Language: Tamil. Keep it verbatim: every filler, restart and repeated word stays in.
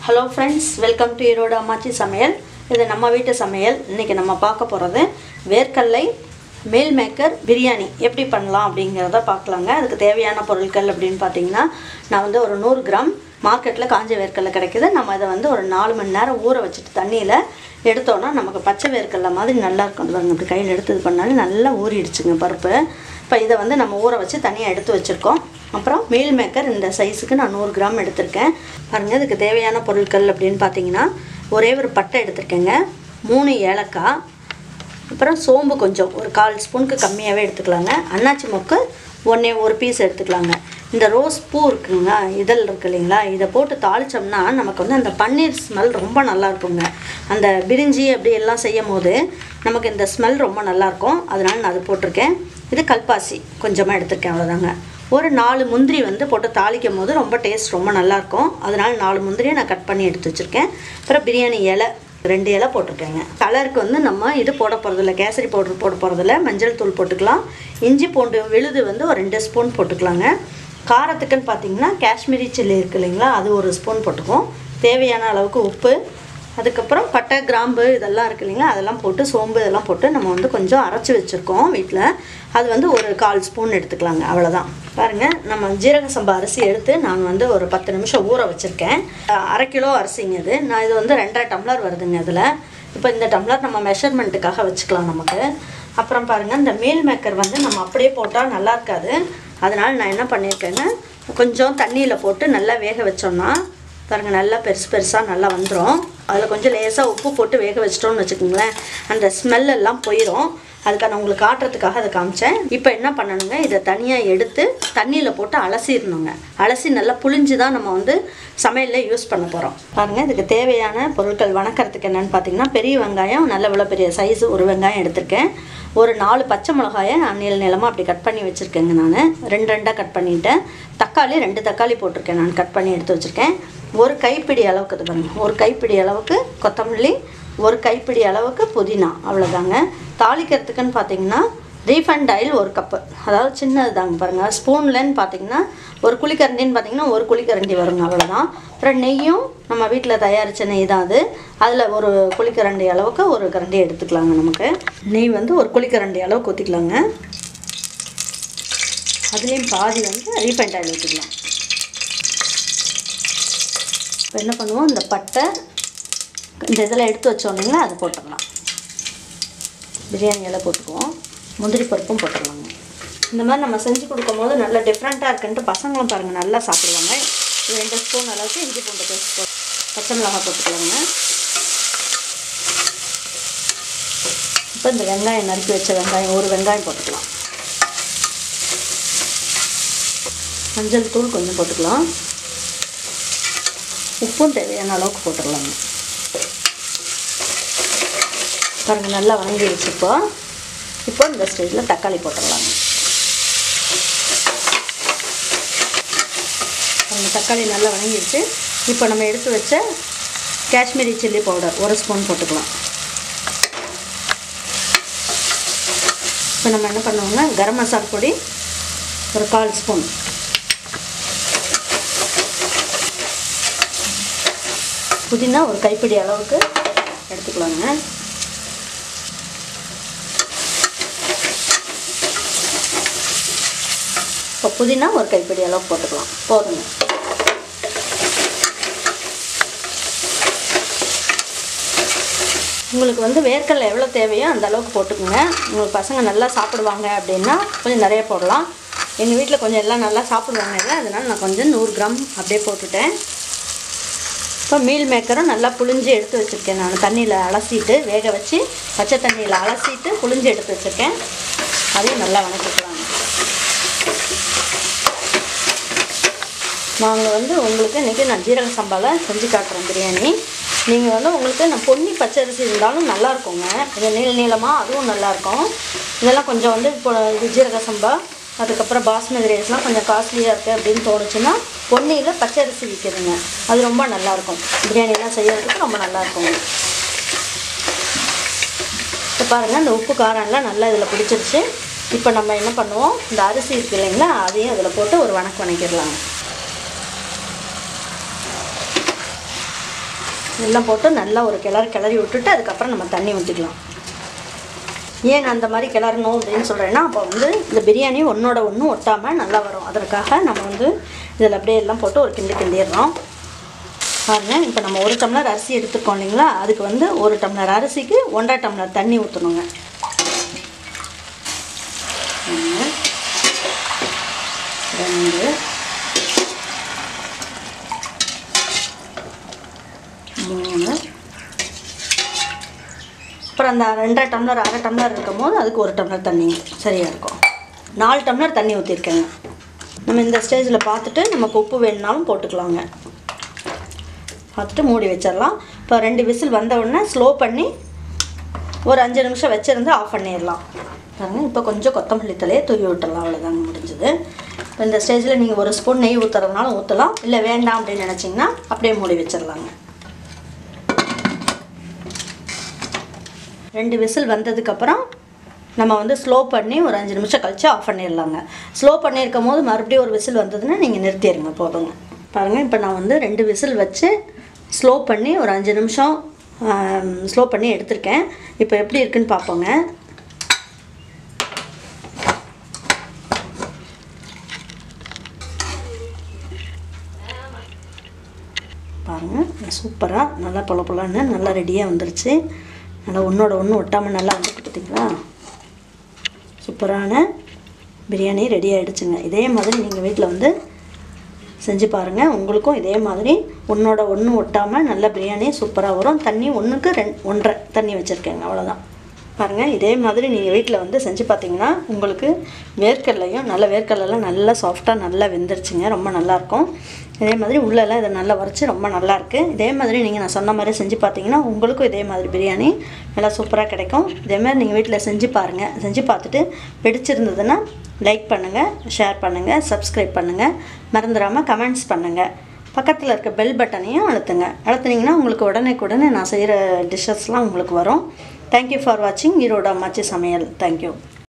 Hello friends, welcome to Erode Ammachi Samayal. இது நம்ம வீட்டு சமையல். இன்றைக்கி நம்ம பார்க்க போகிறது வேர்க்கடலை மீல் மேக்கர் பிரியாணி எப்படி பண்ணலாம் அப்படிங்கிறத பார்க்கலாங்க. அதுக்கு தேவையான பொருட்கள் அப்படின்னு பார்த்தீங்கன்னா, நான் வந்து ஒரு நூறு கிராம் மார்க்கெட்டில் காஞ்ச வேர்க்கடலை கிடைக்கிது. நம்ம அதை வந்து ஒரு நாலு மணி நேரம் ஊற வச்சுட்டு தண்ணியில் எடுத்தோன்னா நமக்கு பச்சை வேர்க்கடலை மாதிரி நல்லா இருக்கும். பாருங்க, அப்படி கையில் எடுத்து இது பண்ணாலும் நல்லா ஊறிடுச்சுங்க பருப்பு. இப்போ இதை வந்து நம்ம ஊற வச்சு தனியாக எடுத்து வச்சுருக்கோம். அப்புறம் மீல் மேக்கர் இந்த சைஸுக்கு நான் நூறு கிராம் எடுத்திருக்கேன். பாருங்கள், இதுக்கு தேவையான பொருட்கள் அப்படின்னு பார்த்தீங்கன்னா, ஒரே ஒரு பட்டை எடுத்திருக்கேங்க, மூணு ஏலக்காய், அப்புறம் சோம்பு கொஞ்சம் ஒரு கால் ஸ்பூனுக்கு கம்மியாகவே எடுத்துக்கலாங்க. அன்னாச்சி மொக்கு ஒன்றே ஒரு பீஸ் எடுத்துக்கலாங்க. இந்த ரோஸ் பூ இருக்குங்க, இதழ் இருக்குது இல்லைங்களா, இதை போட்டு தாளித்தோம்னா நமக்கு வந்து அந்த பன்னீர் ஸ்மெல் ரொம்ப நல்லா இருக்குங்க. அந்த பிரிஞ்சி அப்படி எல்லாம் செய்யும் போது நமக்கு இந்த ஸ்மெல் ரொம்ப நல்லாயிருக்கும். அதனால் நான் அது போட்டிருக்கேன். இது கல்பாசி கொஞ்சமாக எடுத்திருக்கேன், அவ்வளோதாங்க. ஒரு நாலு முந்திரி வந்து போட்டு தாளிக்கும் போது ரொம்ப டேஸ்ட் ரொம்ப நல்லாயிருக்கும். அதனால் நாலு முந்திரியை நான் கட் பண்ணி எடுத்து வச்சுருக்கேன். அப்புறம் பிரியாணி இலை ரெண்டு இலை போட்டிருக்கேங்க. கலருக்கு வந்து நம்ம இது போட போகிறதில்ல, கேசரி பவுட்ரு போட போகிறதில்ல, மஞ்சள் தூள் போட்டுக்கலாம். இஞ்சி பூண்டு விழுது வந்து ஒரு ரெண்டு ஸ்பூன் போட்டுக்கலாங்க. காரத்துக்குன்னு பார்த்தீங்கன்னா காஷ்மீரி சில்லி இருக்குது இல்லைங்களா, அது ஒரு ஸ்பூன் போட்டுக்குவோம். தேவையான அளவுக்கு உப்பு, அதுக்கப்புறம் பட்டை கிராம்பு இதெல்லாம் இருக்குது இல்லைங்களா, அதெல்லாம் போட்டு சோம்பு இதெல்லாம் போட்டு நம்ம வந்து கொஞ்சம் அரைச்சி வச்சுருக்கோம் வீட்டில். அது வந்து ஒரு கால் ஸ்பூன் எடுத்துக்கலாங்க, அவ்வளோதான். பாருங்கள், நம்ம ஜீரக சம்பா அரிசி எடுத்து நான் வந்து ஒரு பத்து நிமிஷம் ஊற வச்சுருக்கேன். அரை கிலோ அரிசிங்க இது. நான் இது வந்து ரெண்டரை டம்ளர் வருதுங்க இதில். இப்போ இந்த டம்ளர் நம்ம மெஷர்மெண்ட்டுக்காக வச்சுக்கலாம் நமக்கு. அப்புறம் பாருங்கள், இந்த மீல் மேக்கர் வந்து நம்ம அப்படியே போட்டால் நல்லா இருக்காது. அதனால் நான் என்ன பண்ணியிருக்கேங்க, கொஞ்சம் தண்ணியில் போட்டு நல்லா வேக வச்சோன்னா பாருங்கள் நல்லா பெருசு பெருசாக நல்லா வந்துடும். அதில் கொஞ்சம் லேசாக உப்பு போட்டு வேக வச்சிட்டோன்னு வச்சுக்கோங்களேன், அந்த ஸ்மெல்லெல்லாம் போயிடும். அதுக்காக நான் உங்களுக்கு காட்டுறதுக்காக அதை காமிச்சேன். இப்போ என்ன பண்ணணுங்க, இதை தனியாக எடுத்து தண்ணியில் போட்டு அலசிடணுங்க. அலசி நல்லா புளிஞ்சு தான் நம்ம வந்து சமையலில் யூஸ் பண்ண போகிறோம். பாருங்கள், இதுக்கு தேவையான பொருட்கள் வணக்கிறதுக்கு என்னென்னு பார்த்தீங்கன்னா, பெரிய வெங்காயம் நல்ல இவ்வளோ பெரிய சைஸு ஒரு வெங்காயம் எடுத்திருக்கேன். ஒரு நாலு பச்சை மிளகாயை நான் நீள நீளமாக அப்படி கட் பண்ணி வச்சுருக்கேங்க. நான் ரெண்டு ரெண்டாக கட் பண்ணிவிட்டேன். தக்காளி ரெண்டு தக்காளி போட்டிருக்கேன், நான் கட் பண்ணி எடுத்து வச்சுருக்கேன். ஒரு கைப்பிடி அளவுக்கு இது பாருங்கள், ஒரு கைப்பிடி அளவுக்கு கொத்தமல்லி, ஒரு கைப்பிடி அளவுக்கு புதினா, அவ்வளோதாங்க. தாளிக்கிறதுக்குன்னு பார்த்தீங்கன்னா ரீஃபைண்ட் ஆயில் ஒரு கப்பு, அதாவது சின்னது தாங்க பாருங்கள். ஸ்பூன்லன்னு பார்த்தீங்கன்னா ஒரு குழிக்கரண்டின்னு பார்த்தீங்கன்னா ஒரு குழிக்கரண்டி வருங்க, அவ்வளோதான். அப்புறம் நெய்யும் நம்ம வீட்டில் தயாரித்த நெய் தான் அது. அதில் ஒரு குழிக்கரண்டி அளவுக்கு ஒரு கரண்டி எடுத்துக்கலாங்க. நமக்கு நெய் வந்து ஒரு குழிக்கரண்டி அளவுக்கு ஊற்றிக்கலாங்க. அதுலேயும் பாதி வந்து ரீஃபைண்ட் ஆயில் ஊற்றிக்கலாம். இப்போ என்ன பண்ணுவோம், இந்த பட்டை இந்த இதில் எடுத்து வச்சோம் இல்லைங்களா, அது போட்டுடலாம். பிரியாணி எல்லாம் போட்டுக்குவோம். முந்திரி பருப்பும் போட்டுடலாங்க. இந்த மாதிரி நம்ம செஞ்சு கொடுக்கும் போது நல்லா டிஃப்ரெண்ட்டாக இருக்குன்ட்டு பசங்களும் பாருங்கள் நல்லா சாப்பிடுவாங்க. இது ரெண்டு ஸ்பூன் அளவுக்கு இஞ்சி பூண்டு பேஸ்ட் போட்டு பச்சை மிளகாய் போட்டுக்கலாங்க. இப்போ இந்த வெங்காயம் நறுக்கி வச்ச வெங்காயம் ஒரு வெங்காயம் போட்டுக்கலாம். மஞ்சள் தூள் கொஞ்சம் போட்டுக்கலாம். உப்பும் தேவையான அளவுக்கு போட்டுடலாங்க. பாருங்கள் நல்லா வதங்கிடுச்சு. இப்போ இப்போ இந்த ஸ்டேஜில் தக்காளி போட்டுடலாங்க. அந்த தக்காளி நல்லா வதங்கிடுச்சு. இப்போ நம்ம எடுத்து வச்ச காஷ்மீரி சில்லி பவுடர் ஒரு ஸ்பூன் போட்டுக்கலாம். இப்போ நம்ம என்ன பண்ணுவோம்னா கரம் மசாலா பொடி ஒரு கால் ஸ்பூன், புதினா ஒரு கைப்பிடி அளவுக்கு எடுத்துக்கலாங்க. இப்போ புதினா ஒரு கைப்பிடி அளவு போட்டுக்கலாம், போதுங்க. உங்களுக்கு வந்து வேர்க்கடலை எவ்வளோ தேவையோ அந்த அளவுக்கு போட்டுக்கோங்க. உங்களுக்கு பசங்க நல்லா சாப்பிடுவாங்க அப்படின்னா கொஞ்சம் நிறைய போடலாம். எங்கள் வீட்டில் கொஞ்சம் எல்லாம் நல்லா சாப்பிடுவாங்க இல்லை, அதனால் நான் கொஞ்சம் நூறு கிராம் அப்படியே போட்டுட்டேன். இப்போ மீல் மேக்கரும் நல்லா புளிஞ்சு எடுத்து வச்சுருக்கேன். நான் தண்ணியில் அலசிட்டு வேக வச்சு பச்சை தண்ணியில் அலசிட்டு புளிஞ்சு எடுத்து வச்சுருக்கேன். அதையும் நல்லா வணக்கிக்கலாங்க. நாங்கள் வந்து உங்களுக்கு இன்றைக்கி நான் ஜீரக சம்பாவில் செஞ்சு காட்டுறேன் பிரியாணி. நீங்கள் வந்து உங்களுக்கு நான் பொன்னி பச்சரிசி இருந்தாலும் நல்லாயிருக்குங்க. இது நீள நீளமாக அதுவும் நல்லாயிருக்கும். இதெல்லாம் கொஞ்சம் வந்து இப்போ இது ஜீரக சம்பா, அதுக்கப்புறம் பாஸ்மதி ரைஸ்லாம் கொஞ்சம் காஸ்ட்லியாக இருக்குது அப்படின்னு தோணுச்சுன்னா பொன்னியில் பச்சரிசி விற்கிதுங்க, அது ரொம்ப நல்லாயிருக்கும். பிரியாணிலாம் செய்யறதுக்கு ரொம்ப நல்லாயிருக்குங்க. இப்போ பாருங்கள், இந்த உப்பு காரம்லாம் நல்லா இதில் பிடிச்சிருச்சு. இப்போ நம்ம என்ன பண்ணுவோம், இந்த அரிசி இருக்குது இல்லைங்களா, அதையும் அதில் போட்டு ஒரு வணக்கு வணக்கிடலாம். எல்லாம் போட்டு நல்லா ஒரு கிளறி கிளறி விட்டுட்டு அதுக்கப்புறம் நம்ம தண்ணி ஊற்றிக்கலாம். ஏன் அந்த மாதிரி கிளறணும் அப்படின்னு சொல்கிறேன்னா, அப்போ வந்து இந்த பிரியாணி ஒன்றோட ஒன்று ஒட்டாமல் நல்லா வரும். அதற்காக நம்ம வந்து இதில் அப்படியே எல்லாம் போட்டு ஒரு கிண்டி கிண்டிடுறோம். பாருங்கள், இப்போ நம்ம ஒரு டம்ளர் அரிசி எடுத்துருக்கோம் இல்லைங்களா, அதுக்கு வந்து ஒரு டம்ளர் அரிசிக்கு ஒன்றரை டம்ளர் தண்ணி ஊற்றணுங்க. ரெண்டு மூணு அப்புறம் அந்த ரெண்டரை டம்ளர் அரை டம்ளர் இருக்கும் போது அதுக்கு ஒரு டம்ளர் தண்ணி சரியாக இருக்கும். நாலு டம்ளர் தண்ணி ஊற்றிருக்கேங்க. நம்ம இந்த ஸ்டேஜில் பார்த்துட்டு நமக்கு உப்பு வேணுனாலும் போட்டுக்கலாங்க. பார்த்துட்டு மூடி வச்சிடலாம். இப்போ ரெண்டு விசில் வந்த உடனே ஸ்லோ பண்ணி ஒரு அஞ்சு நிமிஷம் வச்சுருந்து ஆஃப் பண்ணிடலாம். பாருங்கள், இப்போ கொஞ்சம் கொத்தமல்லி தலையை தூவி விட்டுடலாம். அவ்வளோதாங்க, முடிஞ்சது. இப்போ இந்த ஸ்டேஜில் நீங்கள் ஒரு ஸ்பூன் நெய் ஊற்றுறதுனாலும் ஊற்றலாம், இல்லை வேண்டாம் அப்படின்னு நினச்சிங்கன்னா அப்படியே மூடி வச்சிடலாங்க. ரெண்டு விசில் வந்ததுக்கப்புறம் நம்ம வந்து ஸ்லோ பண்ணி ஒரு அஞ்சு நிமிஷம் கழித்து ஆஃப் பண்ணிடலாங்க. ஸ்லோ பண்ணியிருக்கும் போது மறுபடியும் ஒரு விசில் வந்ததுன்னா நீங்கள் நிறுத்திடுங்க, போதுங்க. பாருங்கள், இப்போ நான் வந்து ரெண்டு விசில் வச்சு ஸ்லோ பண்ணி ஒரு அஞ்சு நிமிஷம் ஸ்லோ பண்ணி எடுத்திருக்கேன். இப்போ எப்படி இருக்குன்னு பார்ப்போங்க. பாருங்கள், சூப்பராக நல்லா பொல பொலன்னு நல்லா ரெடியாக வந்துருச்சு. நல்லா ஒன்றோட ஒன்று ஒட்டாமல் நல்லா வந்து பார்த்தீங்களா, சூப்பரான பிரியாணி ரெடி ஆகிடுச்சுங்க. இதே மாதிரி நீங்கள் வீட்டில் வந்து செஞ்சு பாருங்கள். உங்களுக்கும் இதே மாதிரி ஒன்றோட ஒன்று ஒட்டாமல் நல்ல பிரியாணி சூப்பராக வரும். தண்ணி ஒன்றுக்கு ரெண்டு ஒன்றரை தண்ணி வச்சுருக்கேங்க, அவ்வளோதான். பாருங்கள், இதே மாதிரி நீங்கள் வீட்டில் வந்து செஞ்சு பார்த்தீங்கன்னா உங்களுக்கு வேர்க்கடலையும் நல்ல வேர்க்கடலைலாம் நல்லா சாஃப்டாக நல்லா வெந்துருச்சுங்க. ரொம்ப நல்லாயிருக்கும். இதே மாதிரி உள்ளெல்லாம் இதை நல்லா வரைச்சி ரொம்ப நல்லாயிருக்கு. இதே மாதிரி நீங்கள் நான் சொன்ன மாதிரி செஞ்சு பார்த்தீங்கன்னா உங்களுக்கும் இதே மாதிரி பிரியாணி நல்லா சூப்பராக கிடைக்கும். இதேமாதிரி நீங்கள் வீட்டில் செஞ்சு பாருங்கள். செஞ்சு பார்த்துட்டு பிடிச்சிருந்ததுன்னா லைக் பண்ணுங்கள், ஷேர் பண்ணுங்கள், சப்ஸ்கிரைப் பண்ணுங்கள். மறந்துடாமல் கமெண்ட்ஸ் பண்ணுங்கள். பக்கத்தில் இருக்க பெல் பட்டனையும் அழுத்துங்க. அழுத்துனீங்கன்னா உங்களுக்கு உடனே உடனே நான் செய்கிற டிஷ்ஷஸ்லாம் உங்களுக்கு வரும். தேங்க்யூ ஃபார் வாட்சிங் ஈரோடு அம்மாச்சி சமையல். தேங்க்யூ.